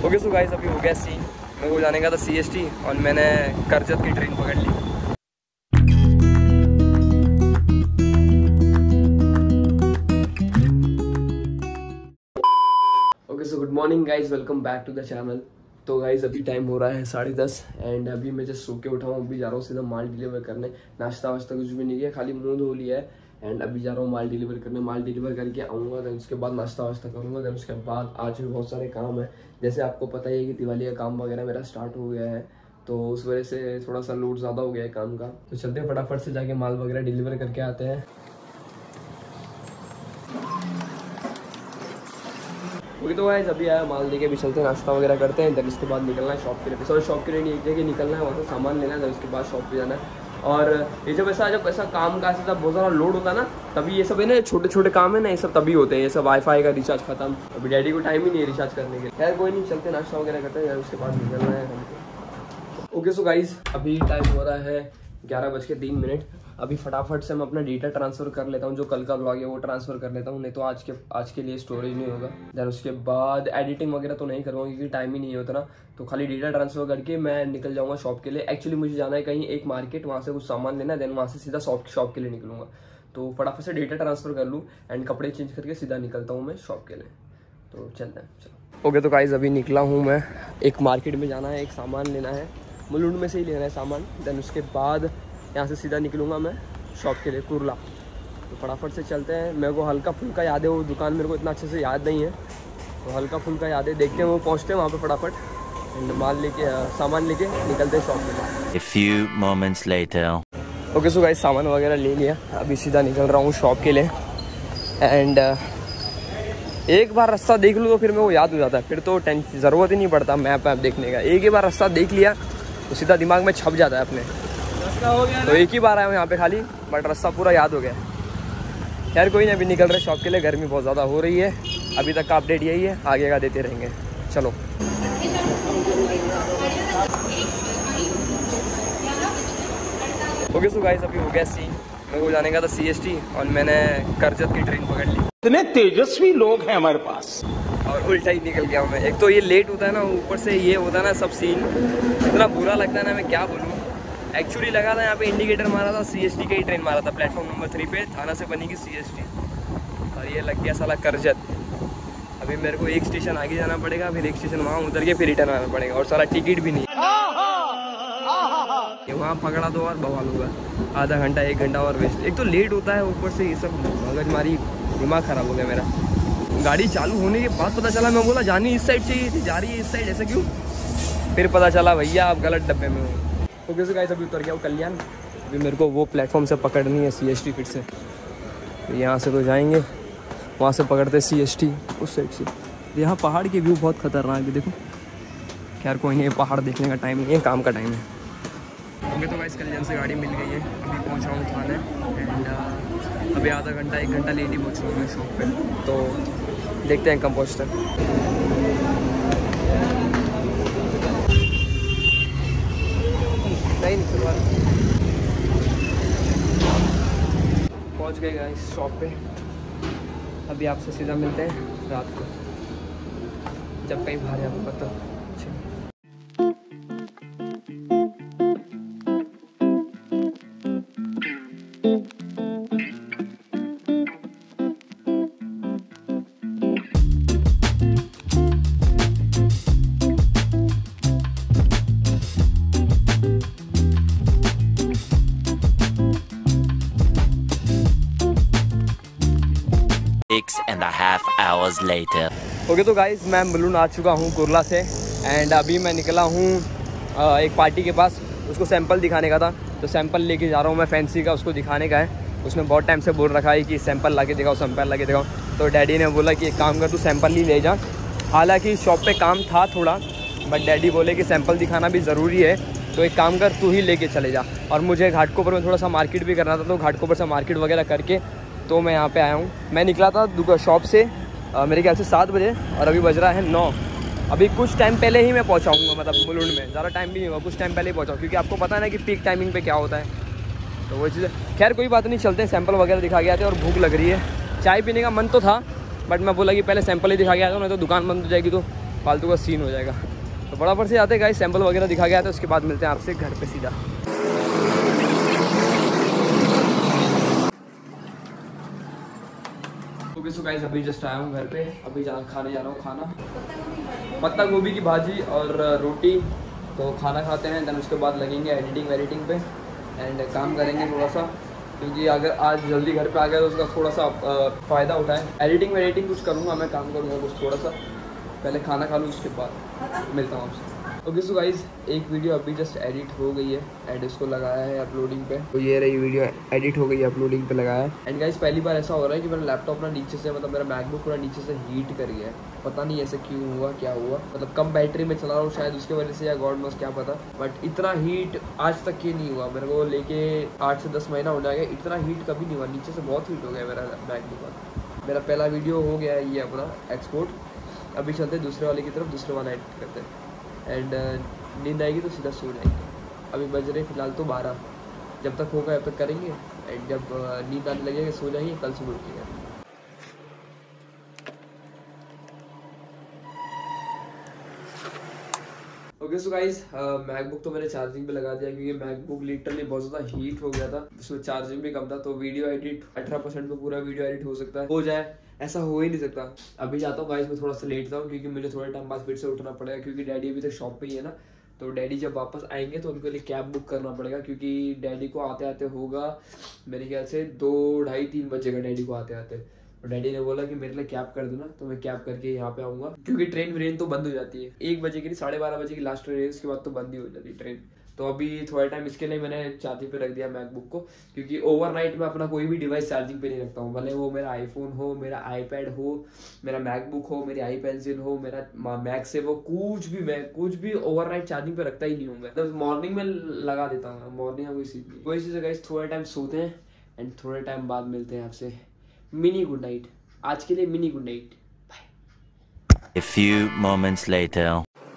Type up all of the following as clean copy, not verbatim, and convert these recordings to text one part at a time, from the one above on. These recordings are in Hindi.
ओके सो गाइस अभी हो गया सीन। मेरे को जाने का था CST और मैंने करजत की ट्रेन पकड़ ली। Okay so good morning guys, welcome back to the channel. तो गाइस अभी टाइम हो रहा है 10:30 एंड अभी मैं जस्ट सो के उठा हूँ। अभी जा रहा हूँ सीधा माल डिलीवर करने। नाश्ता वाश्ता कुछ भी नहीं किया, खाली मुंह धो लिया है एंड अभी जा रहा हूँ माल डिलीवर करने। माल डिलीवर करके आऊँगा, देन उसके बाद नाश्ता वाश्ता करूँगा। देन उसके बाद आज भी बहुत सारे काम है। जैसे आपको पता ही है कि दिवाली का काम वगैरह मेरा स्टार्ट हो गया है, तो उस वजह से थोड़ा सा लोड ज़्यादा हो गया है काम का। तो चलते हैं फटाफट से जाके माल वगैरह डिलीवर करके आते हैं। ओके तो गाइस अभी आया माल देके, अभी चलते हैं नाश्ता वगैरह करते हैं। देन उसके बाद निकलना है शॉप के लिए। सॉरी शॉप के लिए नहीं, एक जगह निकलना है, वहाँ से सामान लेना है। देन उसके बाद शॉप पे जाना है। और ये जब ऐसा काम का ऐसा बहुत सारा लोड होता है ना, तभी ये सब है ना, छोटे छोटे काम है ना, ये सब तभी होते हैं। ये सब वाईफाई का रिचार्ज खत्म, अभी डैडी को टाइम ही नहीं है रिचार्ज करने के लिए। खैर कोई नहीं, चलते नाश्ता वगैरह करते हैं, उसके बाद निकलना है हमको। ओके सो गाइस अभी टाइम हो रहा है 11:03। अभी फटाफट से मैं अपना डेटा ट्रांसफ़र कर लेता हूँ। जो कल का ब्लॉग है वो ट्रांसफ़र कर लेता हूँ, नहीं तो आज के लिए स्टोरेज नहीं होगा। देन उसके बाद एडिटिंग वगैरह तो नहीं करूँगा क्योंकि टाइम ही नहीं होता ना। तो खाली डेटा ट्रांसफ़र करके मैं निकल जाऊँगा शॉप के लिए। एक्चुअली मुझे जाना है कहीं एक मार्केट, वहाँ से कुछ सामान लेना है। देन वहाँ से सीधा शॉप के लिए निकलूँगा। तो फटाफट से डेटा ट्रांसफ़र कर लूँ एंड कपड़े चेंज करके सीधा निकलता हूँ मैं शॉप के लिए। तो चलते हैं, चलो। ओके तो गाइस अभी निकला हूँ मैं, एक मार्केट में जाना है, एक सामान लेना है, मुलुंड में से ही लेना है सामान। देन उसके बाद यहाँ से सीधा निकलूँगा मैं शॉप के लिए कुरला। तो फटाफट से चलते हैं। मेरे को हल्का फुल्का याद है वो दुकान, मेरे को इतना अच्छे से याद नहीं है, तो हल्का फुल्का याद है। देखते हैं वो पहुँचते हैं वहाँ पे फटाफट एंड सामान लेके निकलते हैं शॉप में। A few moments later. Okay so guys सामान वगैरह ले लिया, अभी सीधा निकल रहा हूँ शॉप के लिए। एंड एक बार रास्ता देख लूँ तो फिर मेरे को याद हो जाता है, फिर तो ज़रूरत ही नहीं पड़ता मैप देखने का। एक ही बार रास्ता देख लिया तो सीधा दिमाग में छप जाता है अपने। हो गया तो एक ही बार आया हूँ यहाँ पे खाली, बट रास्ता पूरा याद हो गया। खैर कोई नहीं, अभी निकल रहे शॉप के लिए। गर्मी बहुत ज़्यादा हो रही है। अभी तक का अपडेट यही है, आगे का देते रहेंगे। चलो ओके सो गाइस अभी हो गया सीन। मेरे को जाने का था CST और मैंने करजत की ट्रेन पकड़ ली। इतने तेजस्वी लोग हैं हमारे पास और उल्टा ही निकल गया हूँ मैं। एक तो ये लेट होता है ना, ऊपर से ये होता है ना सब सीन, इतना बुरा लगता है ना, मैं क्या बोलूँ। एक्चुअली लगा था यहाँ पे इंडिकेटर मारा था, CST का ही ट्रेन मारा था। प्लेटफॉर्म नंबर 3 पे थाना से बनेगी CST और ये लग गया साला करजत। अभी मेरे को एक स्टेशन आगे जाना पड़ेगा, फिर एक स्टेशन वहाँ उतर के फिर रिटर्न आना पड़ेगा और सारा टिकट भी नहीं। ये वहाँ पकड़ा तो और बवाल होगा, आधा घंटा 1 घंटा और वेस्ट। एक तो लेट होता है, ऊपर से ये सब मगजमारी, दिमाग ख़राब हो गया मेरा। गाड़ी चालू होने के बाद पता चला, मैं बोला जानी इस साइड चाहिए थी, जा रही है इस साइड, ऐसा क्यों? फिर पता चला भैया आप गलत डब्बे में हो। तो कैसे गाइस अभी उतर गया हूँ कल्याण। अभी मेरे को वो प्लेटफॉर्म से पकड़नी है CST फिर से। तो यहाँ से तो जाएंगे, वहाँ से पकड़ते CST उस साइड से। यहाँ पहाड़ के व्यू बहुत खतरनाक है, देखो। खैर कोई नहीं, पहाड़ देखने का टाइम नहीं है, काम का टाइम है। ओके तो गाइस कल्याण से गाड़ी मिल गई है, अभी पहुँचा हूँ थाने एंड अभी आधा घंटा 1 घंटा लेट ही पहुँचूँगा मैं शॉप पे। तो देखते हैं कब पहुँचते हैं। पहुंच गए गाइस शॉप पे। अभी आपसे सीधा मिलते हैं रात को, जब कहीं बाहर जाऊंगा तो। hours later. ओके तो गाइस मैं मुलुंड आ चुका हूँ कुरला से एंड अभी मैं निकला हूँ एक पार्टी के पास। उसको सैंपल दिखाने का था, तो सैंपल लेके जा रहा हूँ मैं फैंसी का, उसको दिखाने का है। उसने बहुत टाइम से बोल रखा है कि सैंपल ला के दिखाओ, सैंपल ला के दिखाओ। तो डैडी ने बोला कि एक काम कर, तू सैंपल ही ले जा। हालांकि शॉप पे काम था थोड़ा, बट डैडी बोले कि सैंपल दिखाना भी ज़रूरी है, तो एक काम कर तू ही लेके चले जा। और मुझे घाटकोपर में थोड़ा सा मार्केट भी करना था, तो घाटकोपर से मार्केट वगैरह करके तो मैं यहाँ पे आया हूँ। मैं निकला था शॉप से मेरे ख्याल से 7 बजे और अभी बज रहा है 9। अभी कुछ टाइम पहले ही मैं पहुँचाऊँगा, मतलब मुलुंड में ज़्यादा टाइम भी नहीं हुआ, कुछ टाइम पहले ही पहुँचाऊँ, क्योंकि आपको पता है ना कि पीक टाइमिंग पे क्या होता है, तो वो चीज़ें। खैर कोई बात नहीं, चलते हैं। सैंपल वगैरह दिखा के आते हैं और भूख लग रही है। चाय पीने का मन तो था, बट मैं बोला कि पहले सैंपल ही दिखा के आता हूँ, नहीं तो दुकान बंद हो जाएगी तो फालतू का सीन हो जाएगा। तो बड़ा पर से आते गाइस, सैंपल वगैरह दिखा गया, तो उसके बाद मिलते हैं आपसे घर पे सीधा। ओके सो गाइस, अभी जस्ट आया हूँ घर पे, अभी खाने जा रहा हूँ खाना, पत्ता गोभी की भाजी और रोटी। तो खाना खाते हैं, देन उसके बाद लगेंगे एडिटिंग पे एंड काम करेंगे थोड़ा सा, क्योंकि अगर आज जल्दी घर पे आ गया तो उसका थोड़ा सा फ़ायदा उठाएं। एडिटिंग कुछ करूँगा, मैं काम करूँगा कुछ थोड़ा सा, पहले खाना खा लूँ उसके बाद मिलता हूँ आपसे। ओके सो गाइस, एक वीडियो अभी जस्ट एडिट हो गई है एंड इसको लगाया है अपलोडिंग पे। तो ये रही वीडियो, एडिट हो गई है, अपलोडिंग पे लगाया है। एंड गाइस, पहली बार ऐसा हो रहा है कि मेरा लैपटॉप ना नीचे से, मतलब मेरा मैकबुक पूरा नीचे से हीट कर गया है। पता नहीं ऐसे क्यों हुआ, क्या हुआ, मतलब कम बैटरी में चला रहा हूँ शायद उसके वजह से, या गॉड नोस क्या पता, बट इतना हीट आज तक ये नहीं हुआ। मेरे को लेके 8 से 10 महीना होने आ गया, इतना हीट कभी नहीं हुआ, नीचे से बहुत हीट हो गया मेरा मैकबुक का। मेरा पहला वीडियो हो गया है ये अपना एक्सपोर्ट। अभी चलते दूसरे वाले की तरफ, दूसरे वाला एडिट करते हैं एंड नींद आएगी तो सीधा सो जाएंगे। अभी बज रहे फिलहाल तो 12, जब तक होगा तब तक करेंगे एंड जब नींद आने लगेगा सो जाएंगे, कल सुबह उठेंगे। ओके सो गाइस, मैकबुक तो मैंने चार्जिंग पे लगा दिया, क्योंकि मैकबुक लिटरली बहुत ज़्यादा हीट हो गया था, उसमें चार्जिंग भी कम था। तो वीडियो एडिट 18% पे पूरा वीडियो एडिट हो सकता है, हो जाए, ऐसा हो ही नहीं सकता। अभी जाता हूँ गाइस, मैं थोड़ा सा लेट जाऊँ, क्योंकि मुझे थोड़े टाइम बाद फिर से उठना पड़ेगा, क्योंकि डैडी अभी तक शॉप पे ही है ना। तो डैडी जब वापस आएंगे तो उनके लिए कैब बुक करना पड़ेगा, क्योंकि डैडी को आते आते होगा मेरे ख्याल से 2, 2:30, 3 बजेगा डैडी को आते आते। तो डैडी ने बोला कि मेरे लिए कैब कर देना, तो मैं कैब करके यहाँ पे आऊँगा, क्योंकि ट्रेन तो बंद हो जाती है 1 बजे की, 12:30 बजे की लास्ट ट्रेन है, उसके बाद तो बंद ही हो जाती है ट्रेन। तो अभी थोड़ा टाइम इसके लिए मैंने चार्जिंग पे रख दिया मैकबुक को, क्योंकि ओवरनाइट में अपना कोई भी डिवाइस चार्जिंग पे नहीं रखता हूँ, भले वो मेरा आईफोन हो, मेरा आईपैड हो, मेरा मैकबुक हो, मेरी आई पेंसिल हो, मेरा मैक्सेव हो, कुछ भी ओवरनाइट चार्जिंग पे रखता ही नहीं हूँ मैं। तो मॉर्निंग में लगा देता हूँ, मॉर्निंग में कोई चीज़ गाइस, थोड़ा टाइम सोते हैं एंड थोड़े टाइम बाद मिलते हैं आपसे। मिनी गुड नाइट, आज के लिए mini good night, bye. A few moments later.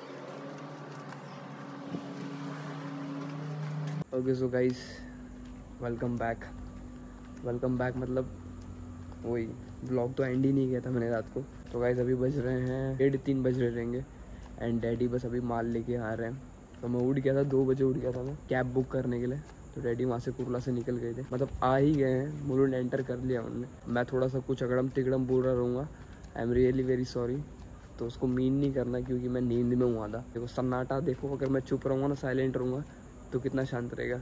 Okay so guys, welcome back मतलब वही ब्लॉग तो एंड ही नहीं किया था मैंने रात को। तो गाइस, अभी बज रहे हैं 2:30 बज रहे रहेंगे एंड डैडी बस अभी माल लेके आ रहे हैं। तो मैं उठ गया था, 2 बजे उठ गया था मैं कैब बुक करने के लिए। तो डैडी वहाँ से कुरला से निकल गए थे, मतलब आ ही गए हैं, मुलुंड एंटर कर लिया उन्होंने। मैं थोड़ा सा कुछ अगड़म तिगड़म बोल रहा रहूँगा, I am really very sorry. तो उसको मीन नहीं करना, क्योंकि मैं नींद में हुआ था। देखो सन्नाटा देखो, अगर मैं चुप रहूँगा ना, साइलेंट रहूँगा, तो कितना शांत रहेगा।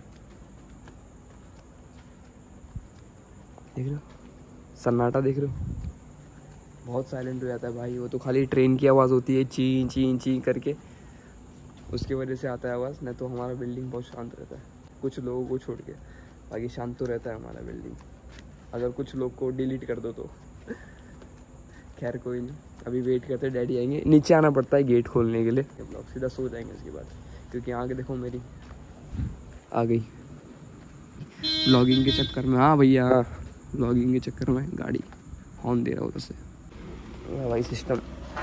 देख रहे हो सन्नाटा, देख रहे हो, बहुत साइलेंट हो जाता है भाई। वो तो खाली ट्रेन की आवाज़ होती है, ची ची ची करके, उसकी वजह से आता है आवाज़। नहीं तो हमारा बिल्डिंग बहुत शांत रहता है, कुछ लोगों को छोड़ के, बाकी शांत तो रहता है हमारा बिल्डिंग। अगर कुछ लोग को डिलीट कर दो तो खैर कोई नहीं, अभी वेट करते हैं, डैडी आएंगे। नीचे आना पड़ता है गेट खोलने के लिए, ब्लॉग सीधा सो जाएंगे उसके बाद, क्योंकि आगे देखो मेरी आ गई ब्लॉगिंग के चक्कर में। हाँ भैया, ब्लॉगिंग के चक्कर में गाड़ी हॉर्न दे रहा हूँ उधर से भाई, सिस्टम।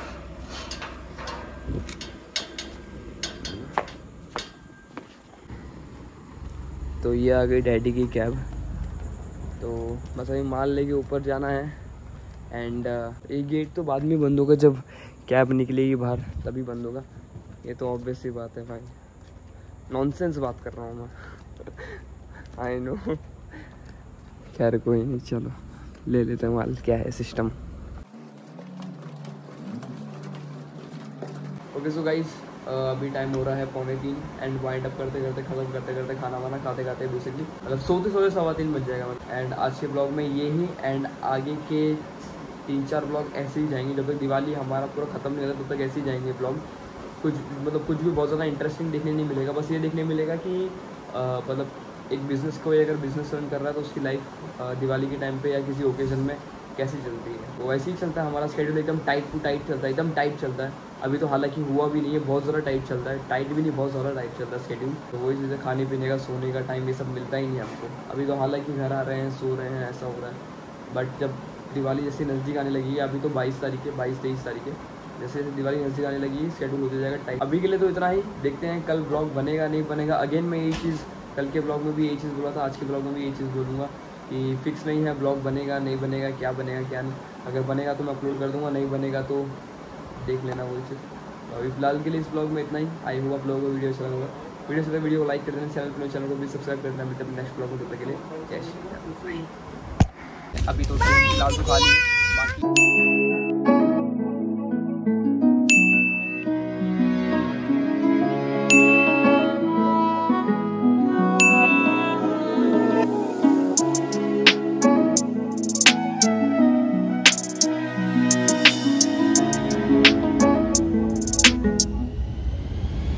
तो ये आ गई डैडी की कैब। तो बस अभी माल लेके ऊपर जाना है एंड ये गेट तो बाद में बंद होगा, जब कैब निकलेगी बाहर तभी बंद होगा। ये तो ऑब्वियस सी बात है भाई, नॉनसेंस बात कर रहा हूँ मैं आई नो। खैर कोई नहीं, चलो ले लेते हैं माल, क्या है सिस्टम। ओके सो गाइस, अभी टाइम हो रहा है 2:45 एंड वाइंड अप करते करते खाना वाना खाते बेसिकली, मतलब सोते 3:15 बज जाएगा। एंड आज के ब्लॉग में ये ही, एंड आगे के 3-4 ब्लॉग ऐसे ही जाएंगे, जब तक दिवाली हमारा पूरा ख़त्म नहीं होता तब तक ऐसे ही जाएंगे ब्लॉग। कुछ भी बहुत ज़्यादा इंटरेस्टिंग देखने नहीं मिलेगा, बस ये देखने मिलेगा कि मतलब एक बिज़नेस को अगर बिज़नेस रन कर रहा है तो उसकी लाइफ दिवाली के टाइम पे या किसी ओकेजन में कैसी चलती है। तो वैसे ही चलता है हमारा स्केड्यूल, एकदम टाइट टू टाइट चलता है, एकदम टाइट चलता है। अभी तो हालांकि हुआ भी नहीं है, बहुत ज़्यादा टाइट चलता है, टाइट भी नहीं, बहुत ज़्यादा टाइट चलता है स्केड्यूल। तो वही चीज़ें, खाने पीने का, सोने का टाइम, ये सब मिलता ही नहीं हमको। अभी तो हालांकि घर आ रहे हैं, सो रहे हैं, ऐसा हो रहा है। बट जब दिवाली जैसे नज़दीक आने लगी है, अभी तो 22 तारीख है, 22-23 तारीख है, जैसे दिवाली नज़दीक आने लगी, स्केड्यूल होते जाएगा टाइट। अभी के लिए तो इतना ही, देखते हैं कल ब्लॉग बनेगा नहीं बनेगा। अगेन मैं यही चीज़, कल के ब्लॉग में भी यही चीज़ बोला था, आज के ब्लॉग में भी यही चीज़ बोलूँगा कि फिक्स नहीं है ब्लॉग बनेगा नहीं बनेगा, क्या बनेगा क्या नहीं। अगर बनेगा तो मैं अपलोड कर दूँगा, नहीं बनेगा तो देख लेना वही चीज़। तो अभी फिलहाल के लिए इस ब्लॉग में इतना ही। आई होप आप लोगों को वीडियो अच्छा लगा। वीडियो को लाइक कर देना, चैनल को भी सब्सक्राइब कर देना। मिलते हैं नेक्स्ट ब्लॉग में, तब तक के लिए जय श्री राम। अभी तो फिलहाल तो खाली बाकी